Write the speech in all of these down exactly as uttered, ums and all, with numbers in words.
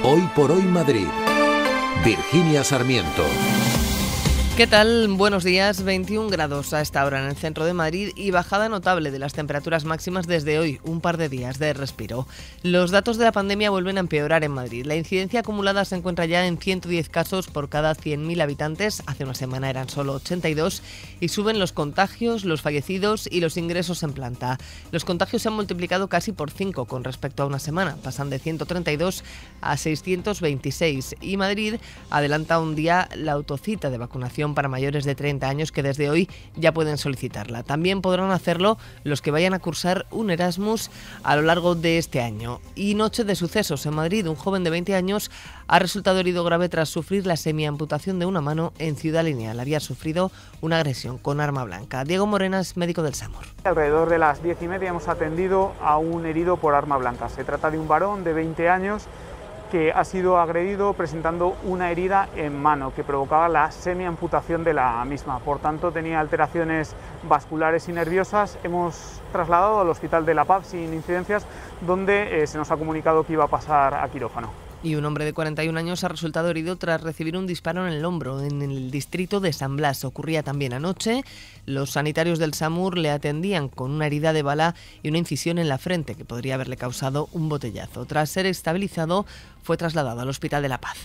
Hoy por hoy Madrid. Virginia Sarmiento. ¿Qué tal? Buenos días. veintiún grados a esta hora en el centro de Madrid y bajada notable de las temperaturas máximas desde hoy, un par de días de respiro. Los datos de la pandemia vuelven a empeorar en Madrid. La incidencia acumulada se encuentra ya en ciento diez casos por cada cien mil habitantes. Hace una semana eran solo ochenta y dos y suben los contagios, los fallecidos y los ingresos en planta. Los contagios se han multiplicado casi por cinco con respecto a una semana. Pasan de ciento treinta y dos a seiscientos veintiséis y Madrid adelanta un día la autocita de vacunación para mayores de treinta años que desde hoy ya pueden solicitarla. También podrán hacerlo los que vayan a cursar un Erasmus a lo largo de este año. Y noche de sucesos en Madrid. Un joven de veinte años ha resultado herido grave tras sufrir la semiamputación de una mano en Ciudad Lineal. Había sufrido una agresión con arma blanca. Diego Morena es médico del SAMUR. Alrededor de las diez y media hemos atendido a un herido por arma blanca. Se trata de un varón de veinte años que ha sido agredido presentando una herida en mano que provocaba la semiamputación de la misma. Por tanto, tenía alteraciones vasculares y nerviosas. Hemos trasladado al Hospital de La Paz sin incidencias, donde eh, se nos ha comunicado que iba a pasar a quirófano. Y un hombre de cuarenta y un años ha resultado herido tras recibir un disparo en el hombro en el distrito de San Blas. Ocurría también anoche. Los sanitarios del SAMUR le atendían con una herida de bala y una incisión en la frente que podría haberle causado un botellazo. Tras ser estabilizado, fue trasladado al Hospital de La Paz.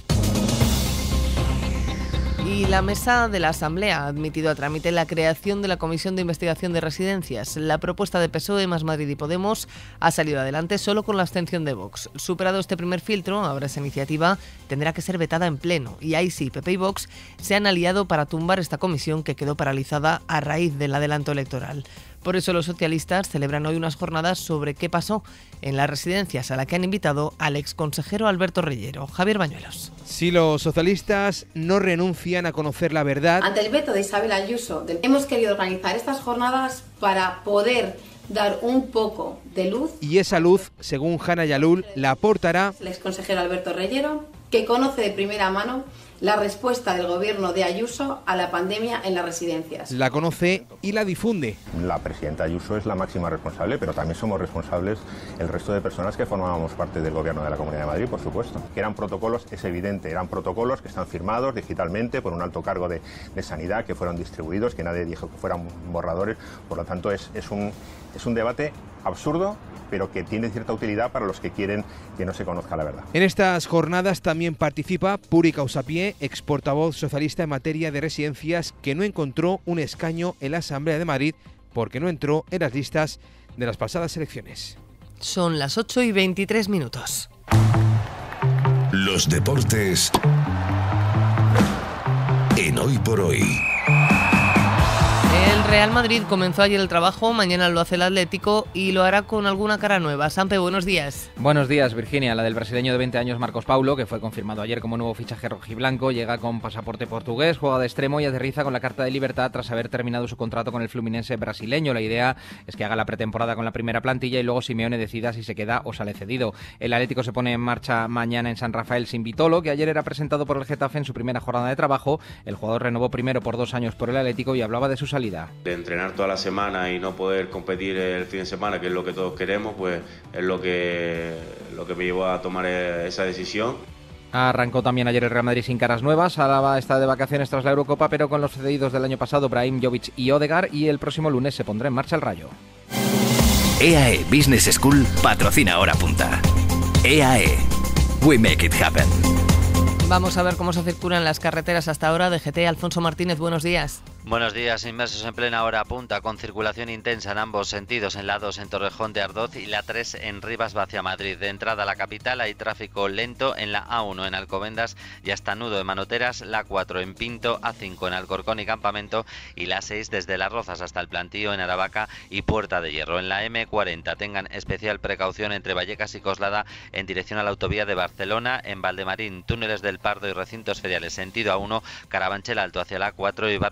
Y la mesa de la Asamblea ha admitido a trámite la creación de la Comisión de Investigación de Residencias. La propuesta de P S O E, Más Madrid y Podemos ha salido adelante solo con la abstención de Vox. Superado este primer filtro, ahora esa iniciativa tendrá que ser vetada en pleno. Y ahí sí, P P y Vox se han aliado para tumbar esta comisión que quedó paralizada a raíz del adelanto electoral. Por eso los socialistas celebran hoy unas jornadas sobre qué pasó en las residencias, a la que han invitado al exconsejero Alberto Reyero. Javier Bañuelos. Si los socialistas no renuncian a conocer la verdad... Ante el veto de Isabel Ayuso, hemos querido organizar estas jornadas para poder dar un poco de luz. Y esa luz, según Hanna Yalul, la aportará el exconsejero Alberto Reyero, que conoce de primera mano la respuesta del gobierno de Ayuso a la pandemia en las residencias. La conoce y la difunde. La presidenta Ayuso es la máxima responsable, pero también somos responsables el resto de personas que formábamos parte del gobierno de la Comunidad de Madrid, por supuesto. Que eran protocolos, es evidente, eran protocolos que están firmados digitalmente por un alto cargo de, de sanidad, que fueron distribuidos, que nadie dijo que fueran borradores. Por lo tanto, es, es, un, es un debate absurdo, pero que tiene cierta utilidad para los que quieren que no se conozca la verdad. En estas jornadas también participa Puri Causapié, ex portavoz socialista en materia de residencias, que no encontró un escaño en la Asamblea de Madrid porque no entró en las listas de las pasadas elecciones. Son las ocho y veintitrés minutos. Los deportes en Hoy por Hoy. El Real Madrid comenzó ayer el trabajo, mañana lo hace el Atlético y lo hará con alguna cara nueva. Sampe, buenos días. Buenos días, Virginia. La del brasileño de veinte años Marcos Paulo, que fue confirmado ayer como nuevo fichaje rojiblanco, llega con pasaporte portugués, juega de extremo y aterriza con la carta de libertad tras haber terminado su contrato con el Fluminense brasileño. La idea es que haga la pretemporada con la primera plantilla y luego Simeone decida si se queda o sale cedido. El Atlético se pone en marcha mañana en San Rafael sin Vitolo, que ayer era presentado por el Getafe en su primera jornada de trabajo. El jugador renovó primero por dos años por el Atlético y hablaba de su salida. De entrenar toda la semana y no poder competir el fin de semana, que es lo que todos queremos, pues es lo que, lo que me llevó a tomar esa decisión. Arrancó también ayer el Real Madrid sin caras nuevas. Álava está de vacaciones tras la Eurocopa, pero con los cedidos del año pasado, Brahim, Jovic y Odegaard, y el próximo lunes se pondrá en marcha el Rayo. E A E Business School patrocina Hora Punta. E A E. We make it happen. Vamos a ver cómo se circulan las carreteras hasta ahora. D G T, Alfonso Martínez, buenos días. Buenos días, inmersos en plena hora punta, con circulación intensa en ambos sentidos, en la dos en Torrejón de Ardoz y la tres en Rivas hacia Madrid. De entrada a la capital hay tráfico lento en la A uno en Alcobendas y hasta Nudo de Manoteras, la cuatro en Pinto, A cinco en Alcorcón y Campamento y la seis desde Las Rozas hasta el Plantío en Aravaca y Puerta de Hierro. En la M cuarenta tengan especial precaución entre Vallecas y Coslada en dirección a la autovía de Barcelona, en Valdemarín, túneles del Pardo y recintos feriales sentido A uno, Carabanchel Alto hacia la A cuatro y Barrio de la Fortuna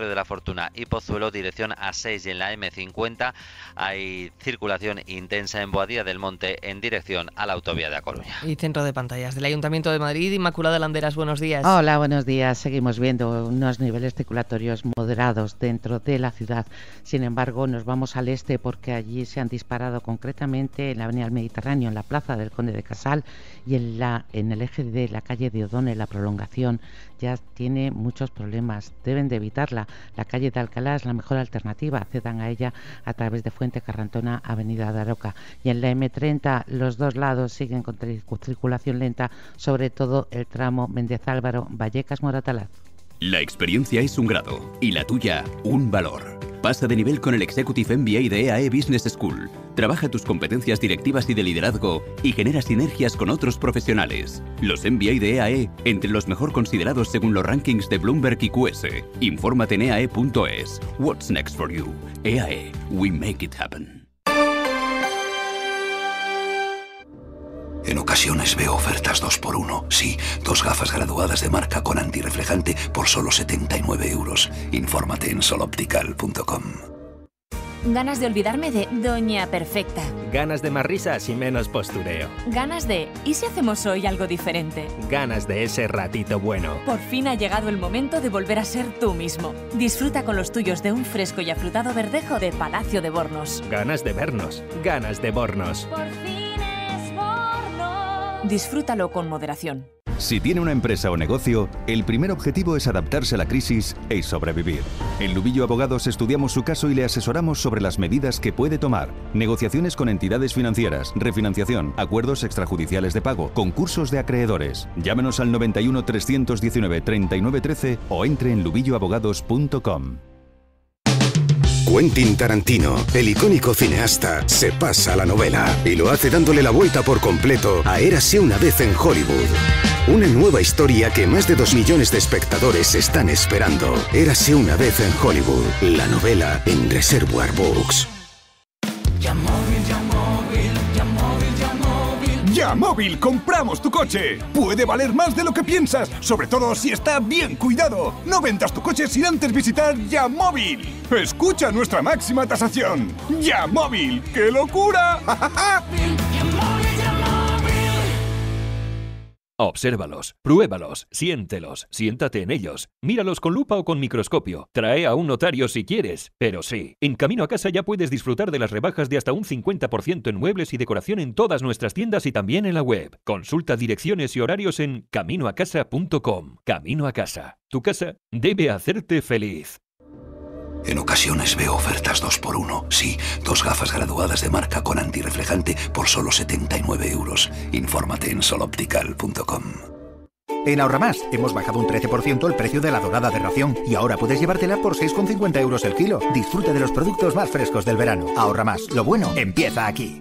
Fortuna y Pozuelo, dirección A seis, y en la eme cincuenta hay circulación intensa en Boadilla del Monte en dirección a la autovía de A Coruña. Y centro de pantallas del Ayuntamiento de Madrid, Inmaculada Landeras, buenos días. Hola, buenos días. Seguimos viendo unos niveles circulatorios moderados dentro de la ciudad. Sin embargo, nos vamos al este porque allí se han disparado concretamente en la avenida del Mediterráneo, en la plaza del Conde de Casal y en, la, en el eje de la calle de O'Donnell. La prolongación ya tiene muchos problemas. Deben de evitarla. La calle de Alcalá es la mejor alternativa. Accedan a ella a través de Fuente Carrantona, Avenida de Aroca. Y en la eme treinta los dos lados siguen con circulación lenta, sobre todo el tramo Méndez Álvaro, Vallecas, Moratalaz. La experiencia es un grado y la tuya un valor. Pasa de nivel con el Executive M B A de E A E Business School. Trabaja tus competencias directivas y de liderazgo y genera sinergias con otros profesionales. Los M B A de E A E, entre los mejor considerados según los rankings de Bloomberg y Q S. Infórmate en E A E punto es. What's next for you? E A E. We make it happen. En ocasiones veo ofertas dos por uno. Sí, dos gafas graduadas de marca con antirreflejante por solo setenta y nueve euros. Infórmate en sol optical punto com. Ganas de olvidarme de Doña Perfecta. Ganas de más risas y menos postureo. Ganas de ¿y si hacemos hoy algo diferente? Ganas de ese ratito bueno. Por fin ha llegado el momento de volver a ser tú mismo. Disfruta con los tuyos de un fresco y afrutado verdejo de Palacio de Bornos. Ganas de vernos. Ganas de Bornos. Por fin. Disfrútalo con moderación. Si tiene una empresa o negocio, el primer objetivo es adaptarse a la crisis y sobrevivir. En Lubillo Abogados estudiamos su caso y le asesoramos sobre las medidas que puede tomar. Negociaciones con entidades financieras, refinanciación, acuerdos extrajudiciales de pago, concursos de acreedores. Llámenos al noventa y uno, trescientos diecinueve, treinta y nueve trece o entre en lubillo abogados punto com. Quentin Tarantino, el icónico cineasta, se pasa a la novela y lo hace dándole la vuelta por completo a Érase una vez en Hollywood. Una nueva historia que más de dos millones de espectadores están esperando. Érase una vez en Hollywood, la novela en Reservoir Books. Yamóvil, compramos tu coche. Puede valer más de lo que piensas, sobre todo si está bien cuidado. No vendas tu coche sin antes visitar Yamóvil. Escucha nuestra máxima tasación. Yamóvil, ¡qué locura! Obsérvalos, pruébalos, siéntelos, siéntate en ellos, míralos con lupa o con microscopio, trae a un notario si quieres, pero sí, en Camino a Casa ya puedes disfrutar de las rebajas de hasta un cincuenta por ciento en muebles y decoración en todas nuestras tiendas y también en la web. Consulta direcciones y horarios en camino a casa punto com. Camino a Casa, tu casa debe hacerte feliz. En ocasiones veo ofertas dos por uno. Sí, dos gafas graduadas de marca con antirreflejante por solo setenta y nueve euros. Infórmate en sol optical punto com. En Ahorramás hemos bajado un trece por ciento el precio de la dorada de ración y ahora puedes llevártela por seis con cincuenta euros el kilo. Disfruta de los productos más frescos del verano. Ahorramás, lo bueno empieza aquí.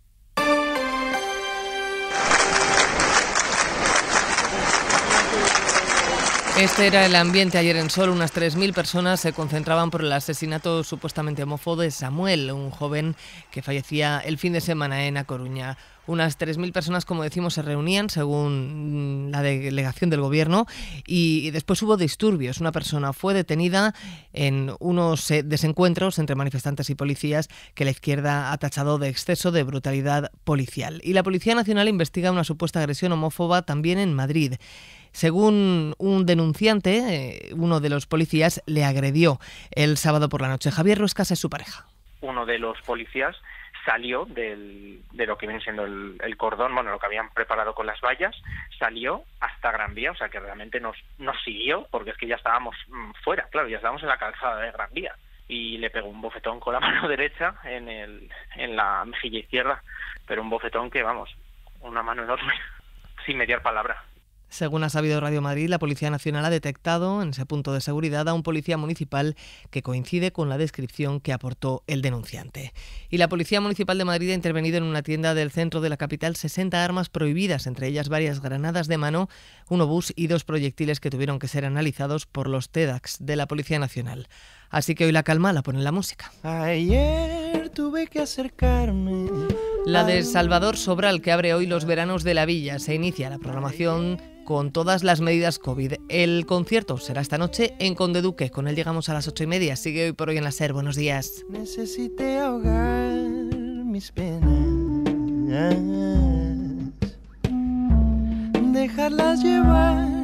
Este era el ambiente ayer en Sol. Unas tres mil personas se concentraban por el asesinato supuestamente homófobo de Samuel, un joven que fallecía el fin de semana en A Coruña. Unas tres mil personas, como decimos, se reunían según la delegación del gobierno y después hubo disturbios. Una persona fue detenida en unos desencuentros entre manifestantes y policías que la izquierda ha tachado de exceso de brutalidad policial. Y la Policía Nacional investiga una supuesta agresión homófoba también en Madrid. Según un denunciante, uno de los policías le agredió el sábado por la noche. Javier Ruescas es su pareja. Uno de los policías salió del, de lo que viene siendo el, el cordón, bueno, lo que habían preparado con las vallas, salió hasta Gran Vía, o sea que realmente nos, nos siguió, porque es que ya estábamos mmm, fuera, claro, ya estábamos en la calzada de Gran Vía, y le pegó un bofetón con la mano derecha en, el, en la mejilla izquierda, pero un bofetón que, vamos, una mano enorme, sin mediar palabra. Según ha sabido Radio Madrid, la Policía Nacional ha detectado en ese punto de seguridad a un policía municipal que coincide con la descripción que aportó el denunciante. Y la Policía Municipal de Madrid ha intervenido en una tienda del centro de la capital sesenta armas prohibidas, entre ellas varias granadas de mano, un obús y dos proyectiles que tuvieron que ser analizados por los T E D A X de la Policía Nacional. Así que hoy la calma la pone en la música. Ayer tuve que acercarme. La de Salvador Sobral, que abre hoy los veranos de la Villa. Se inicia la programación con todas las medidas COVID. El concierto será esta noche en Conde Duque. Con él llegamos a las ocho y media. Sigue Hoy por Hoy en la SER. Buenos días. Necesité ahogar mis penas, dejarlas llevar